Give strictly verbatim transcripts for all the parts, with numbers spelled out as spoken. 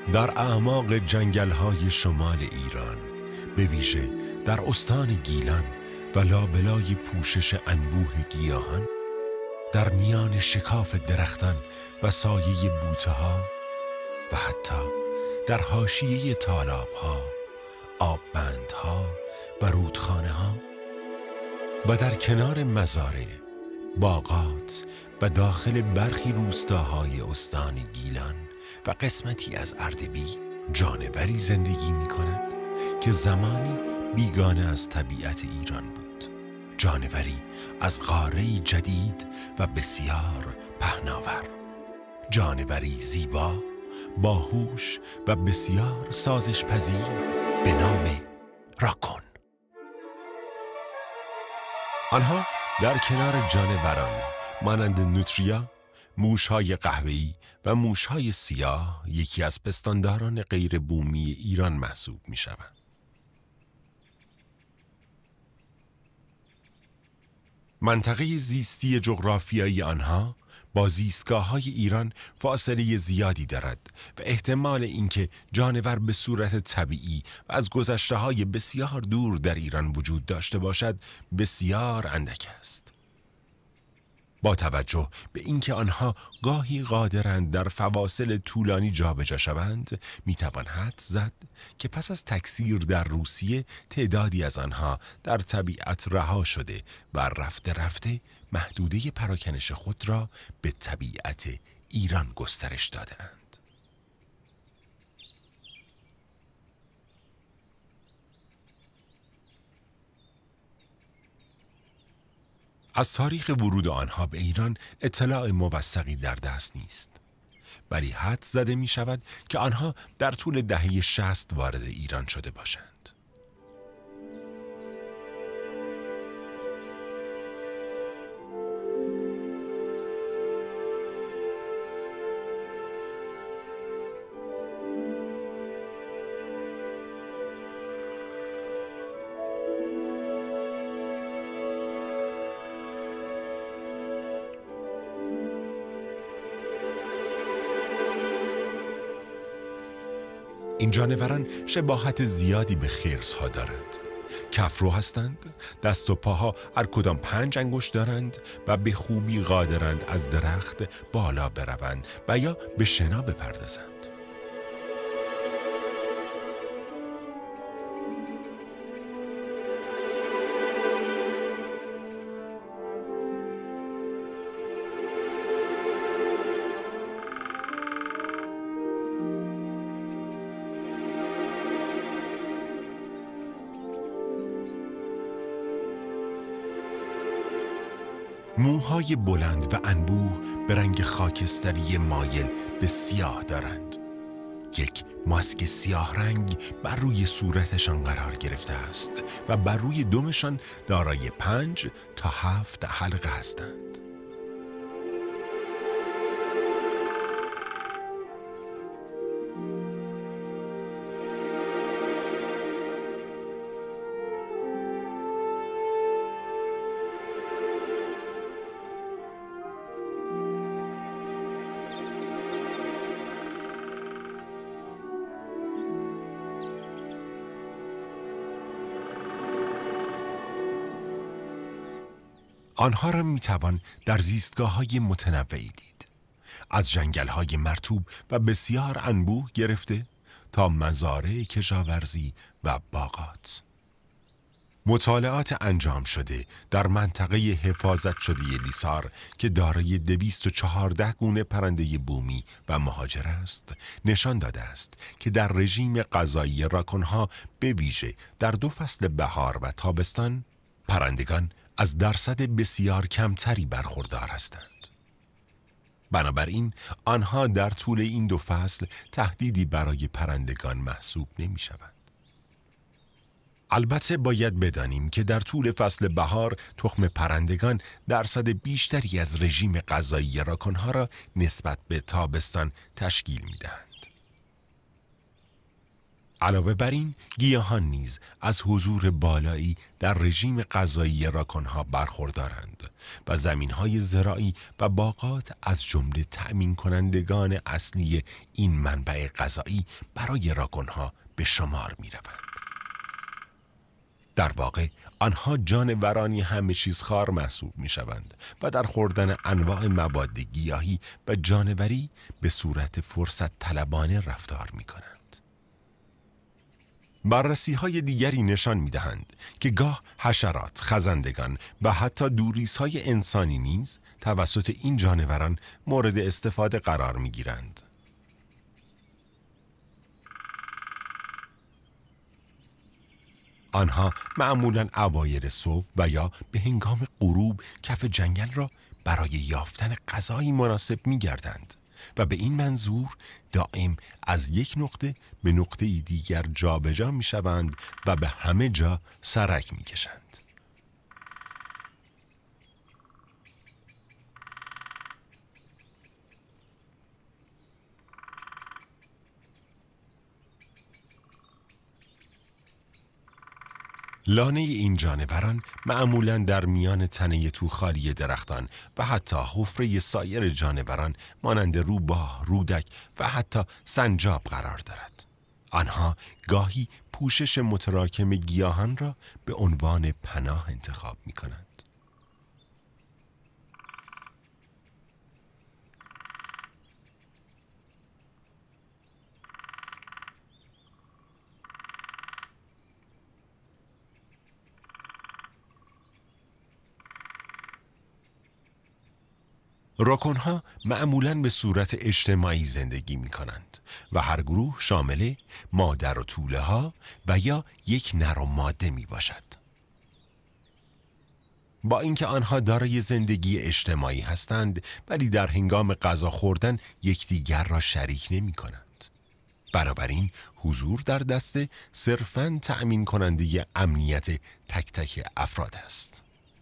در اعماق جنگل‌های شمال ایران، به ویژه در استان گیلان و لابلای پوشش انبوه گیاهان، در میان شکاف درختان و سایه بوته‌ها و حتی در حاشیه تالاب‌ها، آببندها و رودخانه‌ها و در کنار مزارع، باغات و داخل برخی روستاهای استان گیلان و قسمتی از اردبیل جانوری زندگی می کند که زمانی بیگانه از طبیعت ایران بود. جانوری از قاره‌ای جدید و بسیار پهناور. جانوری زیبا، باهوش و بسیار سازش پذیر به نام راکون. آنها در کنار جانورانی مانند نوتریا، موش‌های قهوه‌ای و موش‌های سیاه یکی از پستانداران غیر بومی ایران محسوب می‌شوند. منطقه زیستی جغرافیایی آنها با زیستگاه‌های ایران فاصله زیادی دارد و احتمال اینکه جانور به صورت طبیعی و از گذشته‌های بسیار دور در ایران وجود داشته باشد بسیار اندک است. با توجه به اینکه آنها گاهی قادرند در فواصل طولانی جابجا شوند، میتوان حدس زد که پس از تکثیر در روسیه تعدادی از آنها در طبیعت رها شده و رفته رفته محدوده پراکنش خود را به طبیعت ایران گسترش دادند. از تاریخ ورود آنها به ایران اطلاع موثقی در دست نیست، ولی حدس زده می شود که آنها در طول دهه شصت وارد ایران شده باشند. این جانوران شباهت زیادی به خرس‌ها دارند. کفرو هستند، دست و پاها هر کدام پنج انگشت دارند و به خوبی قادرند از درخت بالا بروند و یا به شنا بپردازند. موهای بلند و انبوه به رنگ خاکستری مایل به سیاه دارند. یک ماسک سیاه رنگ بر روی صورتشان قرار گرفته است و بر روی دمشان دارای پنج تا هفت حلقه هستند. آنها را میتوان در زیستگاه‌های متنوعی دید، از جنگل‌های مرطوب و بسیار انبوه گرفته تا مزارع کشاورزی و باغات. مطالعات انجام شده در منطقه حفاظت شده لیسار که دارای دویست و چهارده گونه پرنده بومی و مهاجر است، نشان داده است که در رژیم غذایی راکون‌ها به ویژه در دو فصل بهار و تابستان پرندگان از درصد بسیار کمتری برخوردار هستند. بنابراین آنها در طول این دو فصل تهدیدی برای پرندگان محسوب نمی شوند. البته باید بدانیم که در طول فصل بهار تخم پرندگان درصد بیشتری از رژیم غذایی راکون‌ها را نسبت به تابستان تشکیل می دهند. علاوه بر این گیاهان نیز از حضور بالایی در رژیم غذایی راکون‌ها برخوردارند و زمین‌های زراعی و باغات از جمله تأمین کنندگان اصلی این منبع غذایی برای راکون‌ها به شمار می‌روند. در واقع آنها جانورانی همه چیز خوار محسوب می شوند و در خوردن انواع مواد گیاهی و جانوری به صورت فرصت طلبانه رفتار می کنند. بررسی های دیگری نشان می دهند که گاه حشرات، خزندگان و حتی دوریس های انسانی نیز توسط این جانوران مورد استفاده قرار می گیرند. آنها معمولاً اوایل صبح و یا به هنگام غروب کف جنگل را برای یافتن غذایی مناسب می گردند و به این منظور دائم از یک نقطه به نقطه دیگر جابجا می شوند و به همه جا سرک می کشند. لانه این جانوران معمولاً در میان تنه توخالی درختان و حتی حفره سایر جانوران مانند روباه، رودک و حتی سنجاب قرار دارد. آنها گاهی پوشش متراکم گیاهان را به عنوان پناه انتخاب می کنند. راکون‌ها معمولاً به صورت اجتماعی زندگی می کنند و هر گروه شامل مادر و توله ها و یا یک نر و ماده می باشد. با اینکه آنها دارای زندگی اجتماعی هستند ولی در هنگام غذا خوردن یکدیگر را شریک نمی کنند. بنابراین حضور در دسته صرفاً تأمین کننده امنیت تک تک افراد است.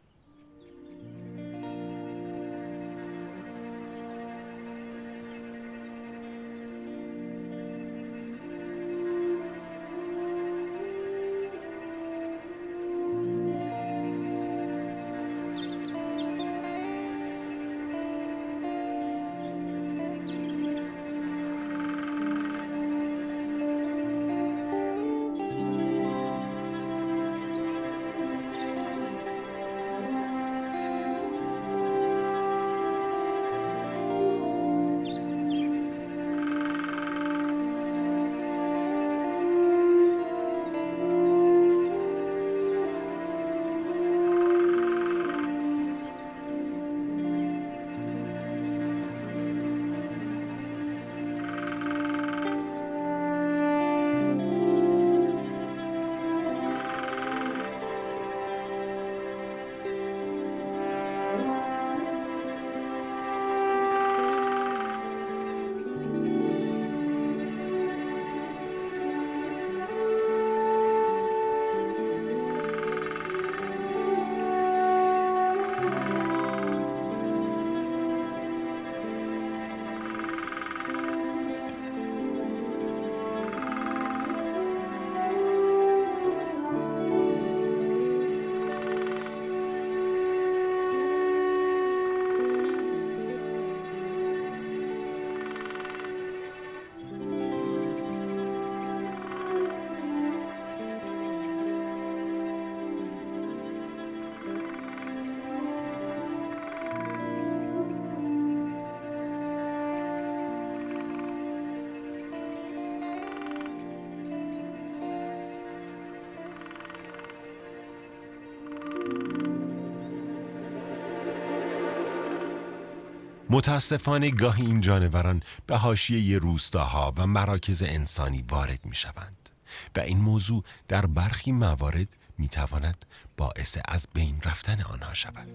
متاسفانه گاهی این جانوران به حاشیه روستاها و مراکز انسانی وارد می شوند و این موضوع در برخی موارد می تواند باعث از بین رفتن آنها شود.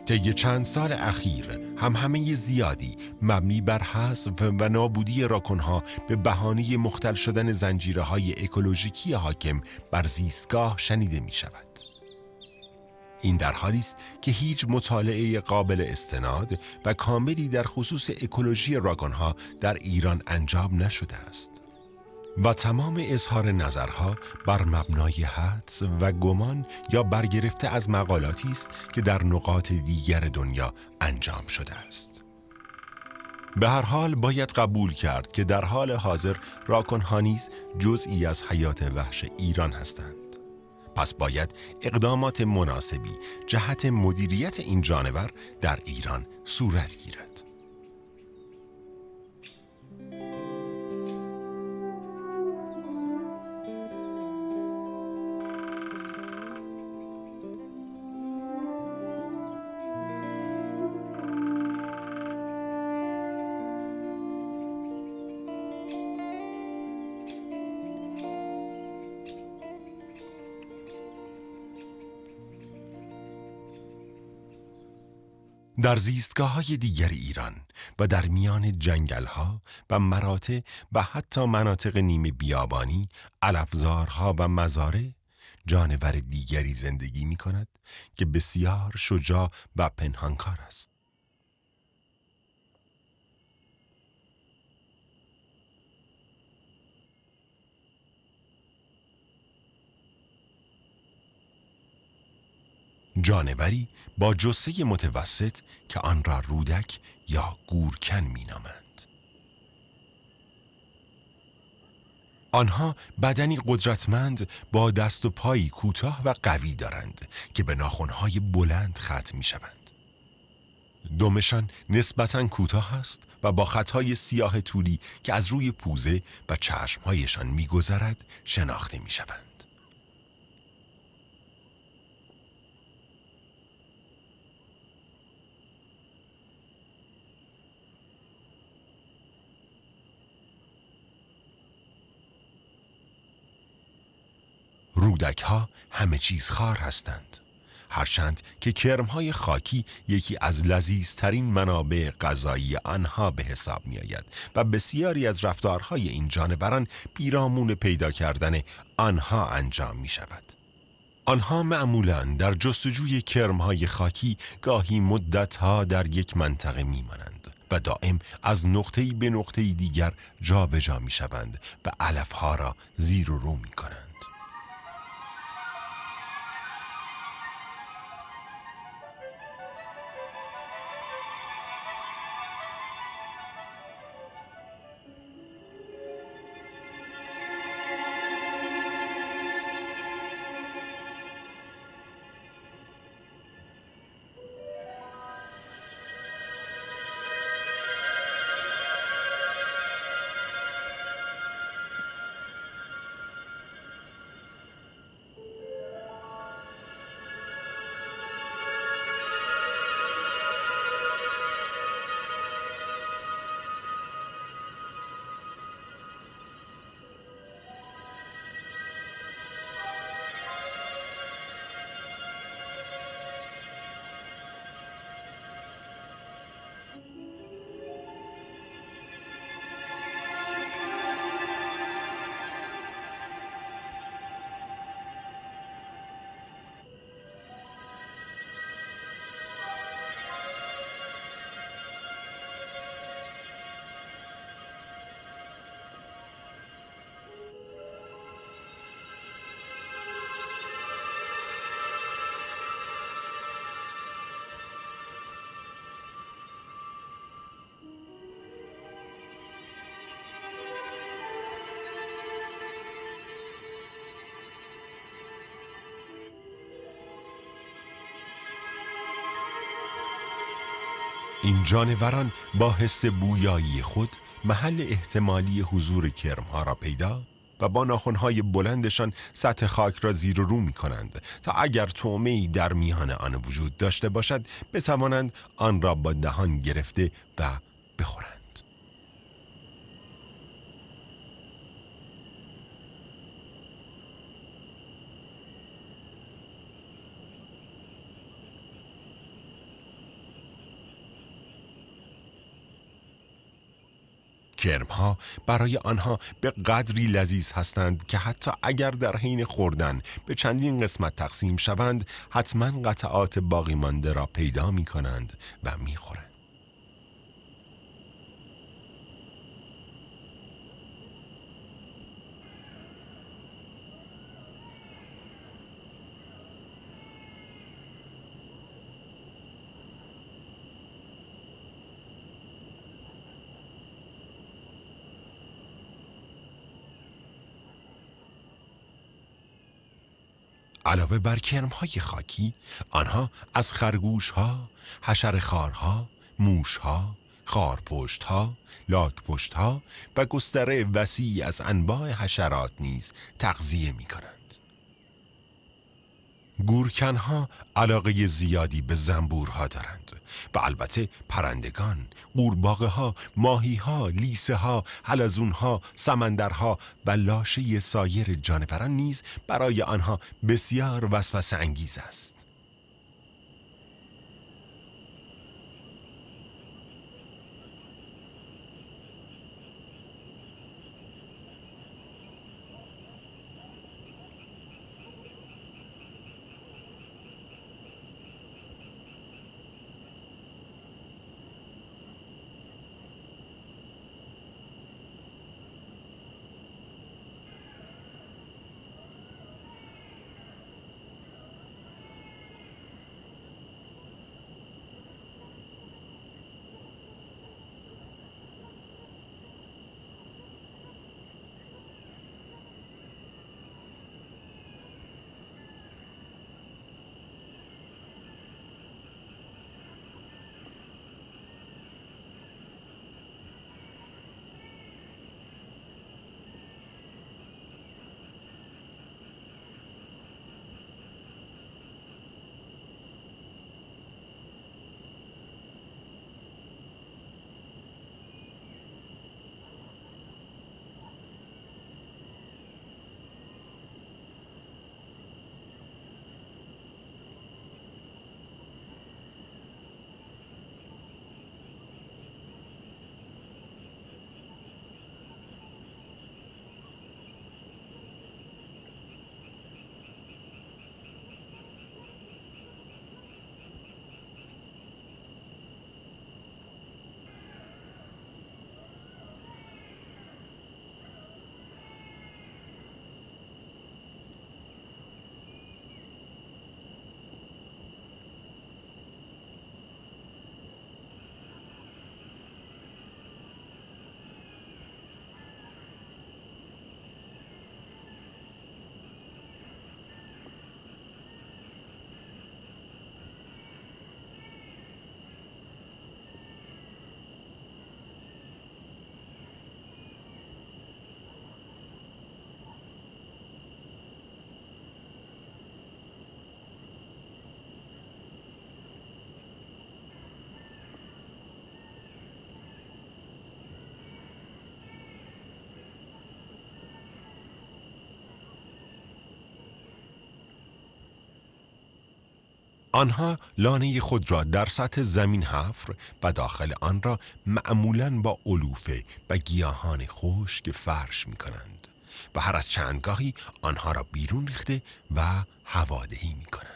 طی چند سال اخیر همهمه زیادی مبنی بر حذف و نابودی راکون‌ها به بهانه مختل شدن زنجیره‌های اکولوژیکی حاکم بر زیستگاه شنیده می شود. این در حالی است که هیچ مطالعه قابل استناد و کاملی در خصوص اکولوژی راکون‌ها در ایران انجام نشده است و تمام اظهار نظرها بر مبنای حدس و گمان یا برگرفته از مقالاتی است که در نقاط دیگر دنیا انجام شده است. به هر حال باید قبول کرد که در حال حاضر راکون‌ها نیز جزئی از حیات وحش ایران هستند. پس باید اقدامات مناسبی جهت مدیریت این جانور در ایران صورت گیرد. در زیستگاه‌های دیگر ایران و در میان جنگل‌ها و مراتع و حتی مناطق نیمه بیابانی، علفزارها و مزارع، جانور دیگری زندگی می‌کند که بسیار شجاع و پنهانکار است. جانوری با جثه متوسط که آن را رودک یا گورکن می‌نامند. آنها بدنی قدرتمند با دست و پایی کوتاه و قوی دارند که به ناخن‌های بلند ختم می‌شوند. دمشان نسبتاً کوتاه است و با خطهای سیاه طولی که از روی پوزه و چشم‌هایشان می‌گذرد شناخته می‌شوند. رودک ها همه چیز خار هستند، هرچند که کرمهای خاکی یکی از لذیذترین منابع غذایی آنها به حساب می آید و بسیاری از رفتارهای این جانوران پیرامون پیدا کردن آنها انجام می شود. آنها معمولاً در جستجوی کرمهای خاکی گاهی مدتها در یک منطقه می مانند و دائم از نقطه‌ای به نقطه‌ای دیگر جا به جا می شوند و علفها را زیر و رو می کنند. این جانوران با حس بویایی خود محل احتمالی حضور کرمها را پیدا و با ناخن‌های بلندشان سطح خاک را زیر و رو می کنند تا اگر طعمه‌ای در میان آن وجود داشته باشد بتوانند آن را با دهان گرفته و بخورند. کرم‌ها برای آنها به قدری لذیذ هستند که حتی اگر در حین خوردن به چندین قسمت تقسیم شوند حتما قطعات باقی مانده را پیدا می کنند و می خورند. علاوه بر کرم‌های خاکی، آنها از خرگوش‌ها، حشره‌خوارها، موش‌ها، خارپشت‌ها، لاک‌پشت‌ها و گستره وسیعی از انواع حشرات نیز تغذیه می‌کنند. گورکن‌ها علاقه زیادی به زنبورها دارند و البته پرندگان، قورباغه‌ها، ماهی‌ها، لیسه‌ها، حلزون‌ها، سمندرها و لاشه سایر جانوران نیز برای آنها بسیار وسوسه انگیز است. آنها لانه خود را در سطح زمین حفر و داخل آن را معمولاً با علوفه و گیاهان خشک فرش می کنند و هر از چندگاهی آنها را بیرون ریخته و هوادهی می کنند.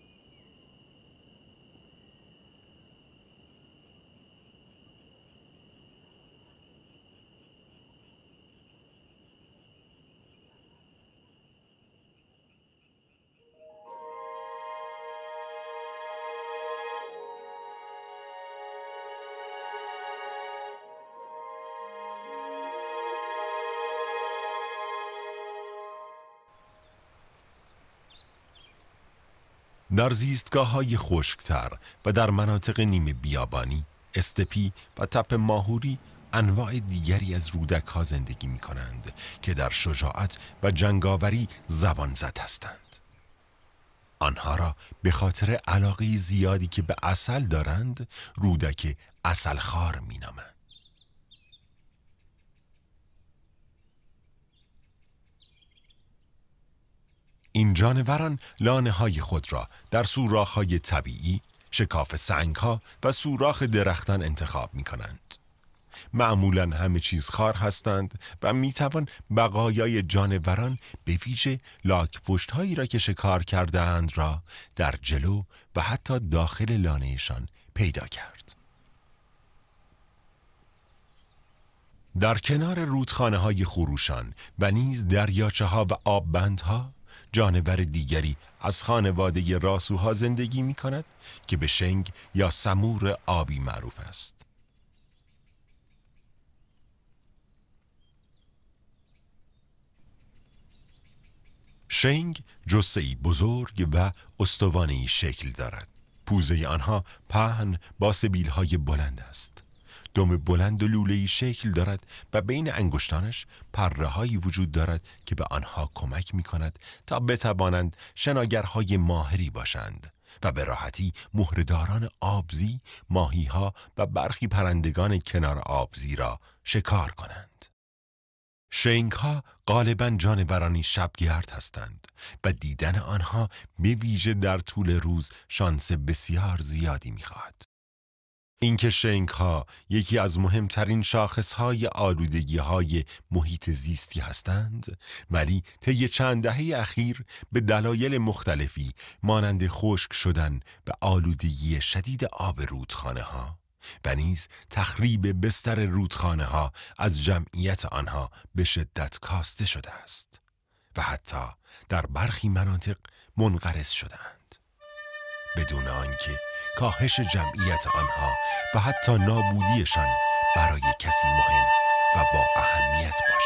در زیستگاه‌های خشک‌تر و در مناطق نیمه بیابانی، استپی و تپه ماهوری انواع دیگری از رودک‌ها زندگی می‌کنند که در شجاعت و جنگاوری زبان زد هستند. آنها را به خاطر علاقه زیادی که به عسل دارند رودک عسلخوار می‌نامند. این جانوران لانه های خود را در سوراخ های طبیعی، شکاف سنگ ها و سوراخ درختان انتخاب می کنند. معمولاً همه چیز خار هستند و میتوان بقایای جانوران به ویژه لاک پشت هایی را که شکار کرده اند را در جلو و حتی داخل لانهشان پیدا کرد. در کنار رودخانه های خروشان و نیز دریاچه ها و آببندها جانور دیگری از خانواده راسوها زندگی می کند که به شنگ یا سمور آبی معروف است. شنگ جثه‌ای بزرگ و استوانه‌ای شکل دارد. پوزه آنها پهن با سبیل‌های بلند است. دم بلند و لوله‌ای شکل دارد و بین انگشتانش پره‌هایی وجود دارد که به آنها کمک می‌کند تا بتوانند شناگرهای ماهری باشند و به راحتی مهره‌داران آبزی، ماهی‌ها و برخی پرندگان کنار آبزی را شکار کنند. شنگ‌ها غالباً جانورانی شبگرد هستند و دیدن آنها به ویژه در طول روز شانس بسیار زیادی می‌خواهد. اینکه شنگ‌ها یکی از مهمترین شاخصهای آلودگی‌های محیط زیستی هستند، ولی طی چند دهه اخیر به دلایل مختلفی مانند خشک شدن و آلودگی شدید آب رودخانه‌ها و نیز تخریب بستر رودخانه‌ها از جمعیت آنها به شدت کاسته شده است و حتی در برخی مناطق منقرض شدند بدون آنکه کاهش جمعیت آنها و حتی نابودیشان برای کسی مهم و با اهمیت باشد.